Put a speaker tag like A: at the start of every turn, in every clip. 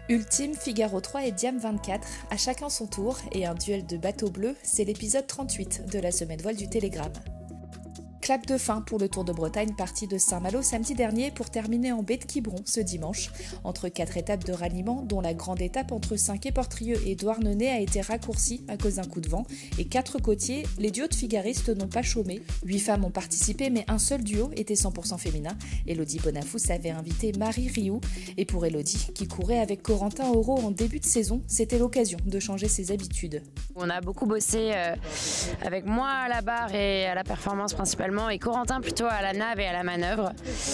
A: Ultime, Figaro 3 et Diam 24, à chacun son tour et un duel de bateaux bleus, c'est l'épisode 38 de la semaine voile du Télégramme. Clap de fin pour le Tour de Bretagne parti de Saint-Malo samedi dernier pour terminer en baie de Quiberon ce dimanche. Entre 4 étapes de ralliement, dont la grande étape entre Saint-Quay-Portrieux et Douarnenez a été raccourcie à cause d'un coup de vent, et 4 côtiers, les duos de figaristes n'ont pas chômé. 8 femmes ont participé, mais un seul duo était 100% féminin. Elodie Bonafous avait invité Marie Rioux, et pour Elodie, qui courait avec Corentin Auro en début de saison, c'était l'occasion de changer ses habitudes.
B: On a beaucoup bossé avec moi à la barre et à la performance principalement, et Corentin plutôt à la nave et à la manœuvre.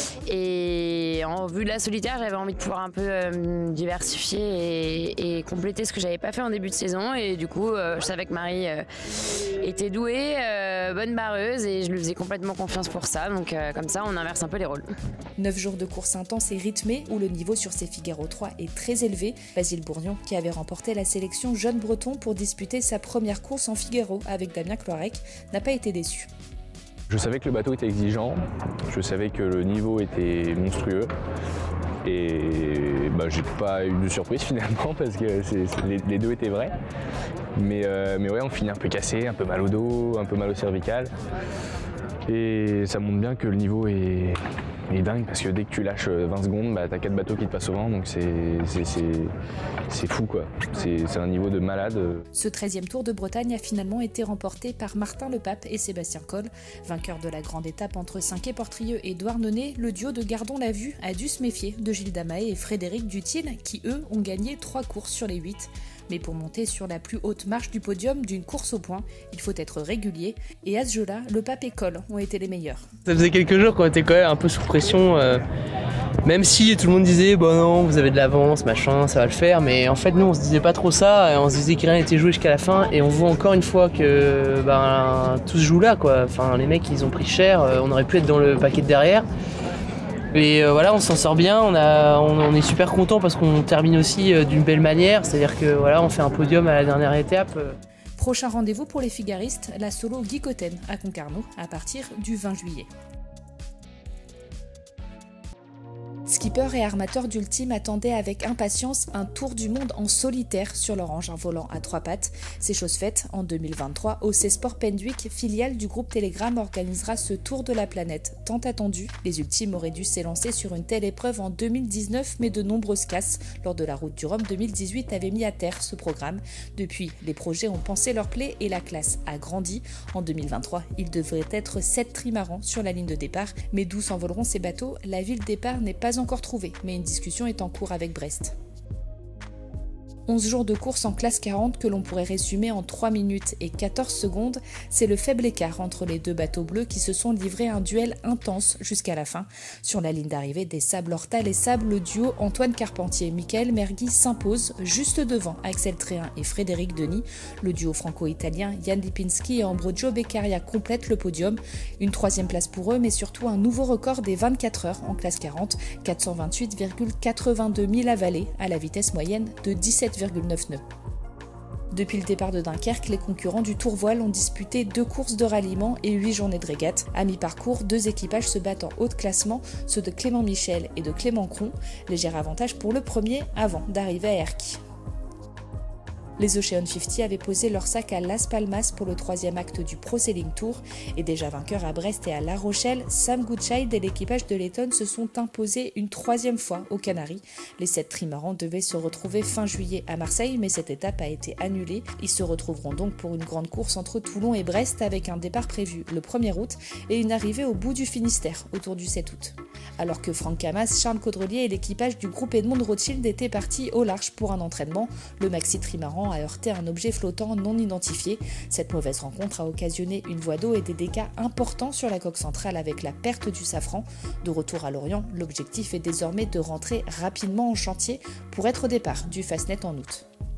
B: Et en vue de la solitaire, j'avais envie de pouvoir un peu diversifier et compléter ce que j'avais pas fait en début de saison. Et du coup, je savais que Marie était douée, bonne barreuse, et je lui faisais complètement confiance pour ça. Donc comme ça, on inverse un peu les rôles.
A: 9 jours de course intense et rythmée où le niveau sur ces Figaro 3 est très élevé. Basile Bourgnon, qui avait remporté la sélection jeune breton pour disputer sa première course en Figaro avec Damien Cloirec, n'a pas été déçu.
C: Je savais que le bateau était exigeant, je savais que le niveau était monstrueux et j'ai pas eu de surprise finalement parce que les deux étaient vrais. Mais ouais, on finit un peu cassé, un peu mal au dos, un peu mal au cervical. Et ça montre bien que le niveau est dingue parce que dès que tu lâches 20 secondes, t'as 4 bateaux qui te passent au vent, donc c'est fou quoi. C'est un niveau de malade.
A: Ce 13e Tour de Bretagne a finalement été remporté par Martin Lepape et Sébastien Coll. Vainqueur de la grande étape entre Saint-Quay-Portrieux et Douarnenez, le duo de Gardons la Vue a dû se méfier de Gilles Damaé et Frédéric Dutil qui eux ont gagné 3 courses sur les 8. Mais pour monter sur la plus haute marche du podium d'une course au point, il faut être régulier. Et à ce jeu-là, Lepape et Coll ont été les meilleurs.
D: Ça faisait quelques jours qu'on était quand même un peu sous pression, même si tout le monde disait bon non, vous avez de l'avance, machin, ça va le faire. Mais en fait, nous, on se disait pas trop ça. On se disait que rien n'était joué jusqu'à la fin. Et on voit encore une fois que tout se joue là, quoi. Enfin, les mecs, ils ont pris cher. On aurait pu être dans le paquet de derrière. Et voilà, on s'en sort bien, on est super content parce qu'on termine aussi d'une belle manière, c'est-à-dire que voilà, on fait un podium à la dernière étape.
A: Prochain rendez-vous pour les figaristes, la solo Guy Cotten à Concarneau à partir du 20 juillet. Skippers et armateurs d'Ultime attendaient avec impatience un tour du monde en solitaire sur leur engin volant à 3 pattes. C'est chose faite, en 2023, OC Sport Pendwick, filiale du groupe Télégramme, organisera ce tour de la planète tant attendu. Les Ultimes auraient dû s'élancer sur une telle épreuve en 2019, mais de nombreuses casses lors de la Route du Rhum 2018 avaient mis à terre ce programme. Depuis, les projets ont pansé leur plaie et la classe a grandi. En 2023, il devrait être 7 trimarans sur la ligne de départ, mais d'où s'envoleront ces bateaux, la ville départ n'est pas encore trouvée, mais une discussion est en cours avec Brest. 11 jours de course en classe 40 que l'on pourrait résumer en 3 minutes et 14 secondes, c'est le faible écart entre les deux bateaux bleus qui se sont livrés un duel intense jusqu'à la fin. Sur la ligne d'arrivée des Sables Horta, les Sables, le duo Antoine Carpentier-Michael Mergui s'impose juste devant Axel Tréhin et Frédéric Denis. Le duo franco-italien Jan Lipinski et Ambrogio Beccaria complètent le podium. Une 3e place pour eux, mais surtout un nouveau record des 24 heures en classe 40, 428,82 milles avalés à la vitesse moyenne de 17,9 nœuds. Depuis le départ de Dunkerque, les concurrents du Tour Voile ont disputé 2 courses de ralliement et 8 journées de régate. À mi-parcours, 2 équipages se battent en haut de classement, ceux de Clément Michel et de Clément Cron. Léger avantage pour le premier avant d'arriver à Erquy. Les Ocean 50 avaient posé leur sac à Las Palmas pour le 3e acte du Pro Sailing Tour et déjà vainqueurs à Brest et à La Rochelle, Sam Goodchild et l'équipage de Letton se sont imposés une 3e fois aux Canaries. Les 7 trimarans devaient se retrouver fin juillet à Marseille, mais cette étape a été annulée. Ils se retrouveront donc pour une grande course entre Toulon et Brest avec un départ prévu le 1er août et une arrivée au bout du Finistère autour du 7 août. Alors que Franck Camas, Charles Caudrelier et l'équipage du groupe Edmond Rothschild étaient partis au large pour un entraînement, le maxi trimaran a heurté un objet flottant non identifié. Cette mauvaise rencontre a occasionné une voie d'eau et des dégâts importants sur la coque centrale avec la perte du safran. De retour à Lorient, l'objectif est désormais de rentrer rapidement en chantier pour être au départ du Fastnet en août.